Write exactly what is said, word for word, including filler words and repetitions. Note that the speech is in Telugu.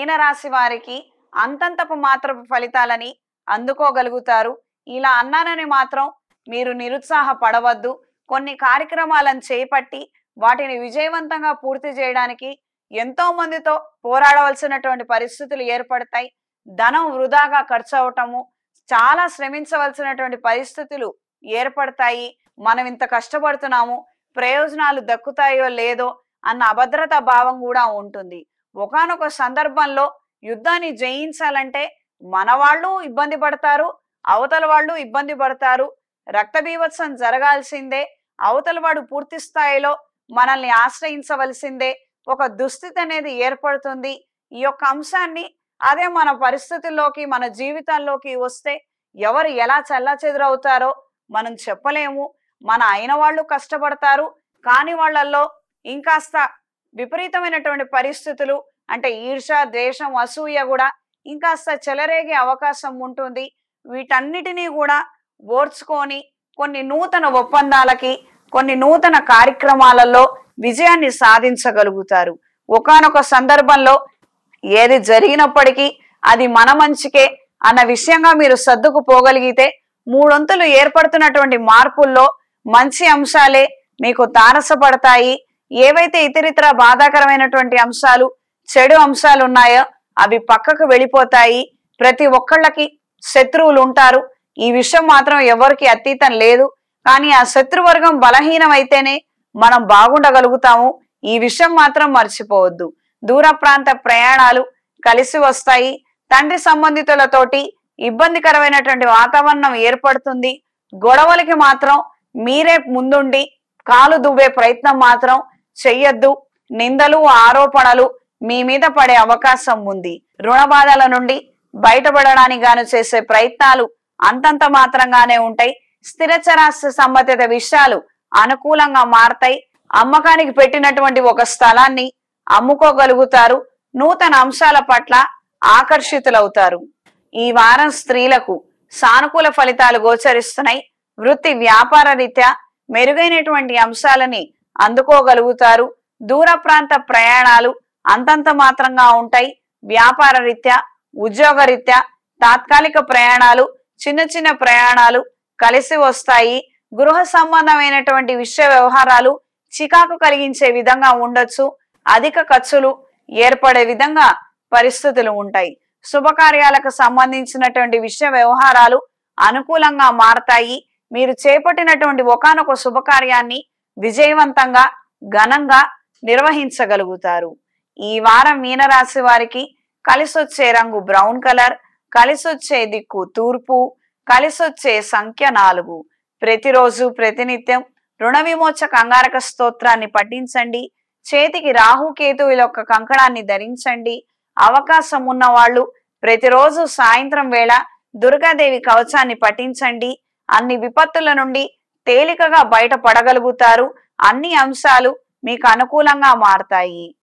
మీనరాశి వారికి అంతంతపు మాత్రపు ఫలితాలని అందుకోగలుగుతారు. ఇలా అన్నానని మాత్రం మీరు నిరుత్సాహపడవద్దు. కొన్ని కార్యక్రమాలను చేపట్టి వాటిని విజయవంతంగా పూర్తి చేయడానికి ఎంతో మందితో పోరాడవలసినటువంటి పరిస్థితులు ఏర్పడతాయి. ధనం వృధాగా ఖర్చు అవటము, చాలా శ్రమించవలసినటువంటి పరిస్థితులు ఏర్పడతాయి. మనం ఇంత కష్టపడుతున్నాము, ప్రయోజనాలు దక్కుతాయో లేదో అన్న అభద్రతా భావం కూడా ఉంటుంది. ఒకానొక సందర్భంలో యుద్ధాన్ని జయించాలంటే మన వాళ్ళు ఇబ్బంది పడతారు, అవతల వాళ్ళు ఇబ్బంది పడతారు. రక్త బీభత్సం జరగాల్సిందే, అవతల వాడు పూర్తి స్థాయిలో మనల్ని ఆశ్రయించవలసిందే. ఒక దుస్థితి అనేది ఏర్పడుతుంది. ఈ యొక్క అంశాన్ని అదే మన పరిస్థితుల్లోకి, మన జీవితాల్లోకి వస్తే ఎవరు ఎలా చెల్లాచెదురవుతారో మనం చెప్పలేము. మన అయిన వాళ్ళు కష్టపడతారు, కాని వాళ్ళల్లో ఇంకాస్త విపరీతమైనటువంటి పరిస్థితులు అంటే ఈర్ష, ద్వేషం, అసూయ కూడా ఇంకాస్త చెలరేగే అవకాశం ఉంటుంది. వీటన్నిటినీ కూడా ఓర్చుకొని కొన్ని నూతన ఒప్పందాలకి, కొన్ని నూతన కార్యక్రమాలలో విజయాన్ని సాధించగలుగుతారు. ఒకానొక సందర్భంలో ఏది జరిగినప్పటికీ అది మన మంచికే అన్న విషయంగా మీరు సర్దుకుపోగలిగితే మూడొంతులు ఏర్పడుతున్నటువంటి మార్పుల్లో మంచి అంశాలే మీకు తారసపడతాయి. ఏవైతే ఇతరితర బాధాకరమైనటువంటి అంశాలు, చెడు అంశాలు ఉన్నాయో అవి పక్కకు వెళ్ళిపోతాయి. ప్రతి ఒక్కళ్ళకి శత్రువులు ఉంటారు. ఈ విషయం మాత్రం ఎవరికి అతీతం లేదు. కానీ ఆ శత్రువర్గం బలహీనమైతేనే మనం బాగుండగలుగుతాము. ఈ విషయం మాత్రం మర్చిపోవద్దు. దూర ప్రాంత ప్రయాణాలు కలిసి వస్తాయి. తండ్రి సంబంధితులతోటి ఇబ్బందికరమైనటువంటి వాతావరణం ఏర్పడుతుంది. గొడవలకి మాత్రం మీరే ముందుండి కాలు దువ్వే ప్రయత్నం మాత్రం చెయ్యొద్దు. నిందలు, ఆరోపణలు మీ మీద పడే అవకాశం ఉంది. రుణ బాధల నుండి బయటపడడానికి గాను చేసే ప్రయత్నాలు అంతంత మాత్రంగానే ఉంటాయి. స్థిరచరాస్తి సంబంధిత విషయాలు అనుకూలంగా మారతాయి. అమ్మకానికి పెట్టినటువంటి ఒక స్థలాన్ని అమ్ముకోగలుగుతారు. నూతన అంశాల పట్ల ఆకర్షితులవుతారు. ఈ వారం స్త్రీలకు సానుకూల ఫలితాలు గోచరిస్తున్నాయి. వృత్తి వ్యాపార రీత్యా మెరుగైనటువంటి అంశాలని అందుకోగలుగుతారు. దూర ప్రాంత ప్రయాణాలు అంతంత మాత్రంగా ఉంటాయి. వ్యాపార రీత్యా, ఉద్యోగ రీత్యా తాత్కాలిక ప్రయాణాలు, చిన్న చిన్న ప్రయాణాలు కలిసి వస్తాయి. గృహ సంబంధమైనటువంటి విషయ వ్యవహారాలు చికాకు కలిగించే విధంగా ఉండొచ్చు. అధిక ఖర్చులు ఏర్పడే విధంగా పరిస్థితులు ఉంటాయి. శుభకార్యాలకు సంబంధించినటువంటి విషయ వ్యవహారాలు అనుకూలంగా మారతాయి. మీరు చేపట్టినటువంటి ఒకానొక శుభకార్యాన్ని విజయవంతంగా, ఘనంగా నిర్వహించగలుగుతారు. ఈ వారం మీనరాశి వారికి కలిసొచ్చే రంగు బ్రౌన్ కలర్, కలిసొచ్చే దిక్కు తూర్పు, కలిసొచ్చే సంఖ్య నాలుగు. ప్రతిరోజు ప్రతినిత్యం రుణ విమోచక అంగారక స్తోత్రాన్ని పఠించండి. చేతికి రాహుకేతువుల యొక్క కంకణాన్ని ధరించండి. అవకాశం ఉన్న వాళ్ళు ప్రతిరోజు సాయంత్రం వేళ దుర్గాదేవి కవచాన్ని పఠించండి. అన్ని విపత్తుల నుండి తేలికగా బయటపడగలుగుతారు. అన్ని అంశాలు మీకు అనుకూలంగా మారతాయి.